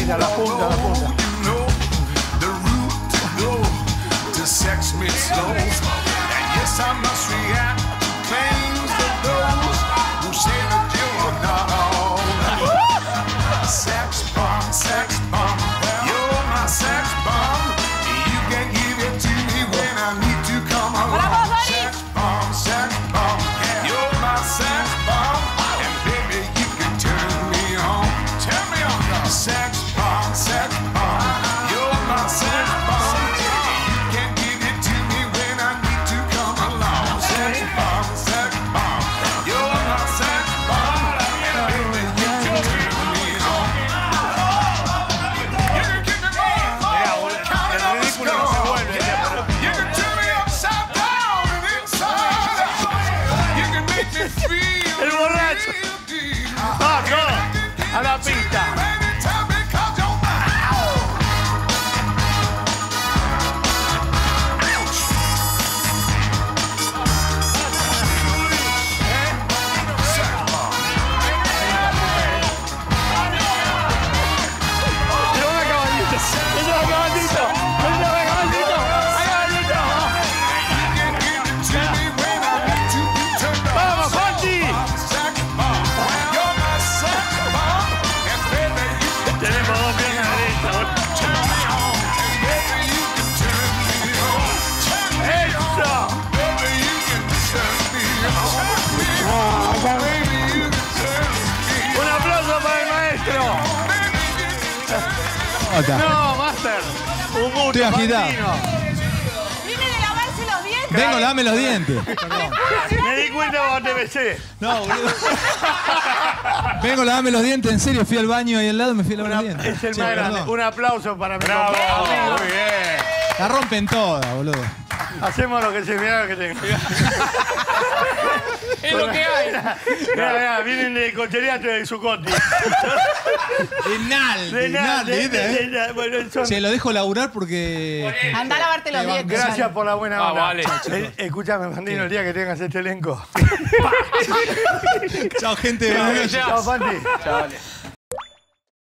puntita, la punta, la punta. Sex me slow, and yes, I must react to claims of those who say that you are not all. Sex bomb, you're my sex bomb. You can give it to me when I need to come along. Sex bomb, you're my sex bomb, and baby, you can turn me on. Turn me on, girl. Sex bomb, you're my sex bomb. El borracho. ¡Vamos! A la pista. Un aplauso para el maestro. No, Master. Un gusto. Estoy agitado. Viene de lavarse los dientes. Vengo, lávame los dientes. Me di cuenta cuando te besé. No, boludo. Vengo, lávame los dientes, en serio. Fui al baño ahí al lado y me fui a lavar los dientes. Es el más grande. Un aplauso para mi Bravo, compañero. muy bien. La rompen todas, boludo. Hacemos lo que se vea que tengo. Es lo que hay. Mira, vienen de cocheriato de Zucotti. Se lo dejo laburar porque... Anda a lavarte los dientes. Gracias por la buena onda. Vale. Escúchame, Fantino, el día que tengas este elenco. Chao, gente. Chao, Fanti. Chao, vale.